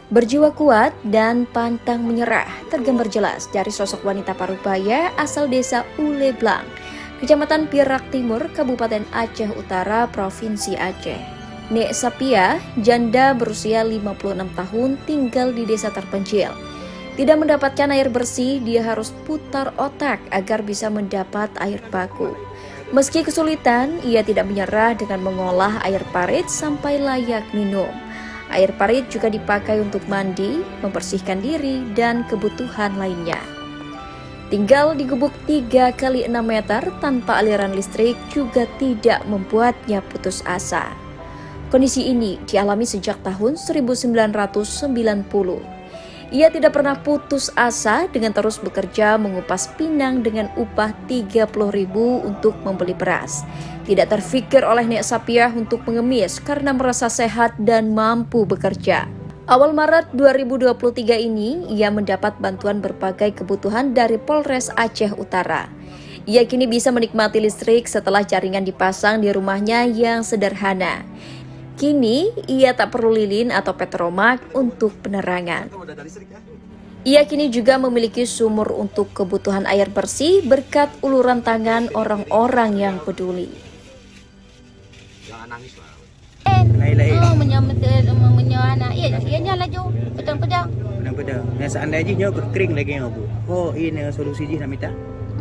Berjiwa kuat dan pantang menyerah tergambar jelas dari sosok wanita parubaya asal desa Uleblang, Kecamatan Perak Timur, Kabupaten Aceh Utara, Provinsi Aceh. Nek Sapia, janda berusia 56 tahun tinggal di desa terpencil. Tidak mendapatkan air bersih, dia harus putar otak agar bisa mendapat air baku. Meski kesulitan, ia tidak menyerah dengan mengolah air parit sampai layak minum. Air parit juga dipakai untuk mandi, membersihkan diri, dan kebutuhan lainnya. Tinggal di gubuk 3 kali 6 meter tanpa aliran listrik juga tidak membuatnya putus asa. Kondisi ini dialami sejak tahun 1990. Ia tidak pernah putus asa dengan terus bekerja mengupas pinang dengan upah 30.000 untuk membeli beras. Tidak terfikir oleh Nek Sapia untuk mengemis karena merasa sehat dan mampu bekerja. Awal Maret 2023 ini, ia mendapat bantuan berbagai kebutuhan dari Polres Aceh Utara. Ia kini bisa menikmati listrik setelah jaringan dipasang di rumahnya yang sederhana. Kini, ia tak perlu lilin atau petromak untuk penerangan. Ia kini juga memiliki sumur untuk kebutuhan air bersih berkat uluran tangan orang-orang yang peduli. Jangan nangis lah. Pedang-pedang. Yang seandainya nyo kering lagi nyo bu. Oh ini solusi je nak minta.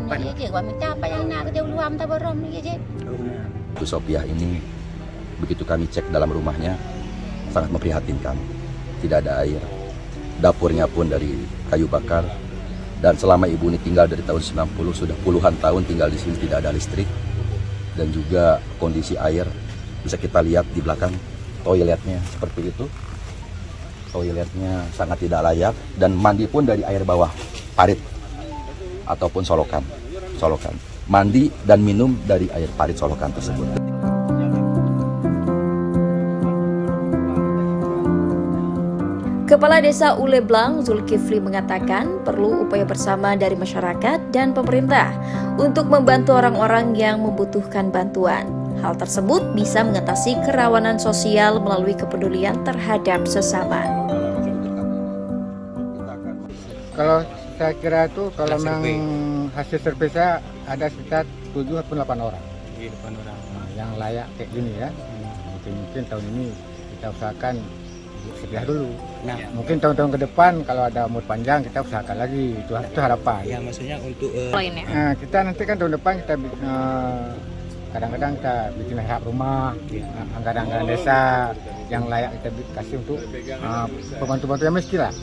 Bu Sopiah ini begitu kami cek dalam rumahnya sangat memprihatinkan. Tidak ada air. Dapurnya pun dari kayu bakar. Dan selama ibu ini tinggal dari tahun 90 sudah puluhan tahun tinggal di sini tidak ada listrik. Dan juga kondisi air bisa kita lihat di belakang toiletnya seperti itu. Toiletnya sangat tidak layak dan mandi pun dari air bawah parit ataupun solokan. Mandi dan minum dari air parit solokan tersebut. Kepala Desa Uleblang, Zulkifli, mengatakan perlu upaya bersama dari masyarakat dan pemerintah untuk membantu orang-orang yang membutuhkan bantuan. Hal tersebut bisa mengatasi kerawanan sosial melalui kepedulian terhadap sesama. Kalau saya kira itu kalau memang hasil survei saya ada sekitar 7 atau 8 orang. Yang layak kayak gini ya. Mungkin tahun ini kita usahakan sekitar dulu. Nah, mungkin tahun-tahun ke depan kalau ada umur panjang kita usahakan lagi. Itu harapan. Ya maksudnya untuk nah, kita nanti kan tahun depan kita kadang-kadang kita bikin hak rumah, anggaran-anggaran desa yang layak kita kasih untuk pembantu-pembantu yang miskin lah.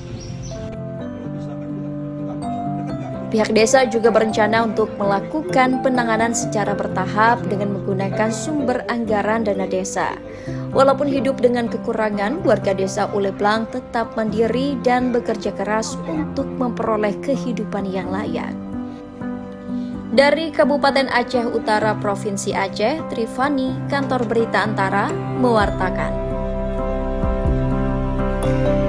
Pihak desa juga berencana untuk melakukan penanganan secara bertahap dengan menggunakan sumber anggaran dana desa. Walaupun hidup dengan kekurangan, warga desa Uleblang tetap mandiri dan bekerja keras untuk memperoleh kehidupan yang layak. Dari Kabupaten Aceh Utara, Provinsi Aceh, Trifani, Kantor Berita Antara, mewartakan.